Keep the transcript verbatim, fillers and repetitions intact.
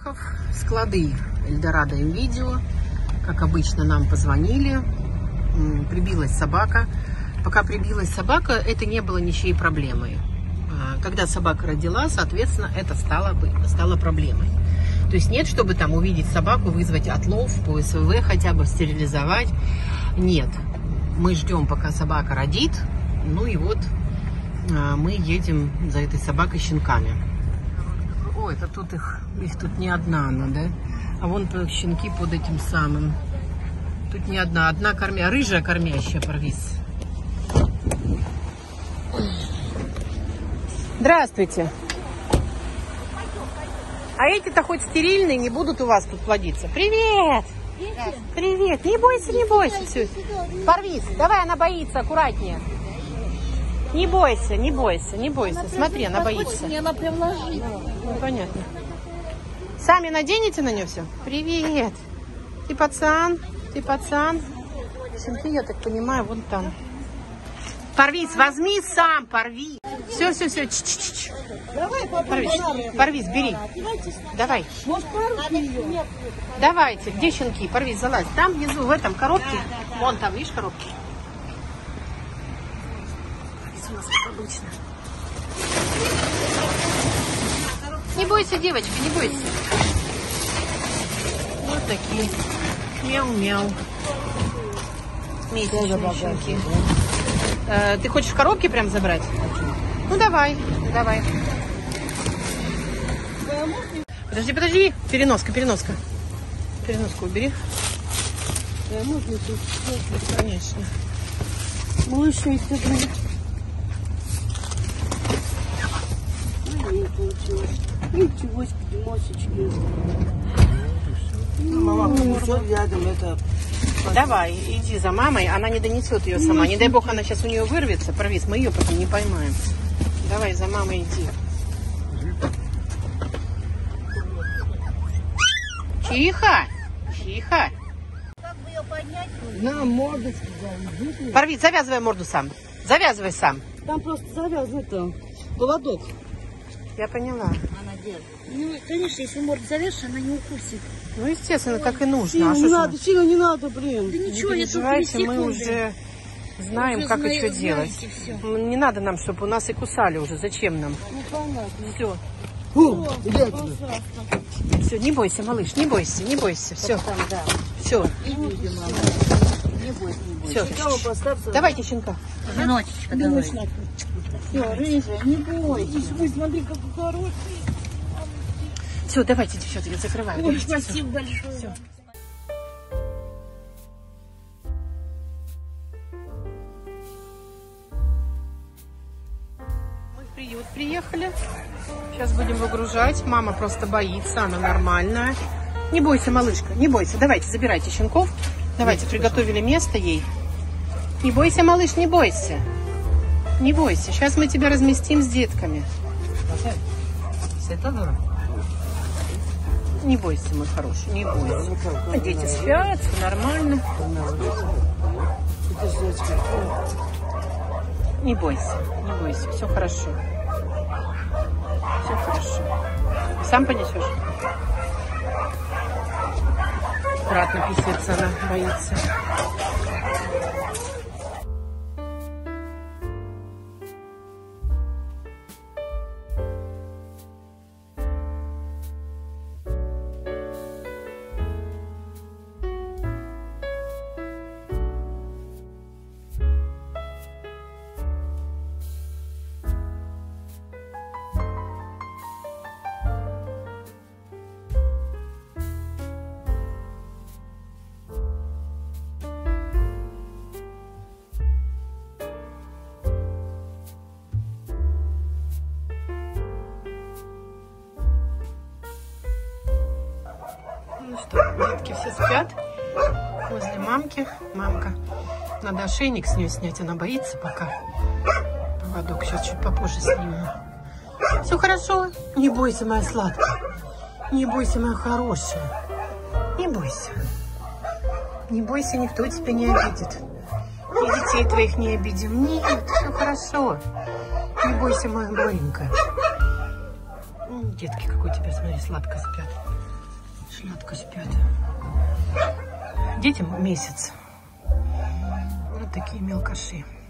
Шахов, склады Эльдорадо видео. Как обычно, нам позвонили. Прибилась собака. Пока прибилась собака, это не было ничьей проблемой. Когда собака родила, соответственно, это стало, стало проблемой. То есть нет, чтобы там увидеть собаку, вызвать отлов по СВВ, хотя бы стерилизовать. Нет. Мы ждем, пока собака родит. Ну и вот мы едем за этой собакой щенками. Ой, это тут их, их тут не одна она, да? А вон щенки под этим самым. Тут не одна, одна кормя, рыжая кормящая, Парвиз. Здравствуйте. А эти-то хоть стерильные, не будут у вас тут плодиться. Привет! Привет! Не бойся, не бойся. Все. Парвиз, давай, она боится, аккуратнее. Не бойся, не бойся, не бойся. Она Смотри, она боится. Мне она прям ложит. Ну, понятно. Сами наденете на нее все? Привет. Ты пацан? Ты пацан? Щенки, я так понимаю, вон там. Парвиз, возьми сам, порви. Все, все, все. Ч-ч-ч. Давай, Парвиз, Парвиз, бери. Давай. Может, пару ее? Давайте. Где щенки? Парвиз, залазь. Там внизу, в этом коробке. Вон там, видишь, коробки? У нас как обычно. Не бойся, девочка, не бойся. Вот такие. Мяу-мяу. Месячные щенки. Э, ты хочешь в коробке прям забрать? Ну давай, давай. Подожди, подожди. Переноска, переноска. Переноску убери. Конечно. Малыши, ты блин. Не получилось. Ничего себе, мосечки. Мама, все рядом, это... Давай, иди за мамой, она не донесет ее сама. Не дай бог, она сейчас у нее вырвется, Парвиз, мы ее потом не поймаем. Давай за мамой иди. Тихо, тихо. Как бы ее поднять? На морду сказал. Парвиз, завязывай морду сам. Завязывай сам. Там просто завязан это поводок. Я поняла. Она держит. Ну, конечно, если морду завяжешь, она не укусит. Ну, естественно, так и нужно. Сильно А не что надо, ж сильно не надо, блин. мы... Да ничего, Не я только переживайте, мы секунды. уже знаем, Вы как знаете, и что делать. всё. Не надо нам, чтобы у нас и кусали уже. Зачем нам? Ну, понятно. Все. О, пожалуйста. Все, не бойся, малыш, не бойся, не бойся. Все. Там, да. Все. И видим, мама. Не бойся, не бойся. Все. Щенка поставься. Давайте щенка. Женочечка, давай. Все, рыжая, не бойся. Ой, смотри, какой хороший. Все, давайте, девчата, я закрываю. Ой, Давайте, спасибо большое. Всё. Мы в приют приехали. Сейчас будем выгружать. Мама просто боится, она нормальная. Не бойся, малышка, не бойся. Давайте, забирайте щенков. Давайте, приготовили место ей. Не бойся, малыш, не бойся. Не бойся. Сейчас мы тебя разместим с детками. Не бойся, мой хороший, не бойся. А дети спят, все нормально. Не бойся, не бойся, все хорошо. Все хорошо. Сам понесешь? Аккуратно писец, она боится. Ну что, детки все спят возле мамки. Мамка. Надо ошейник с нее снять, она боится пока. Поводок сейчас чуть попозже сниму. Все хорошо? Не бойся, моя сладкая. Не бойся, моя хорошая. Не бойся. Не бойся, никто тебя не обидит. И детей твоих не обидим. Нет, все хорошо. Не бойся, моя маленькая. Детки, как у тебя, смотри, сладко спят. Сладко спят. Детям месяц. Вот такие мелкаши.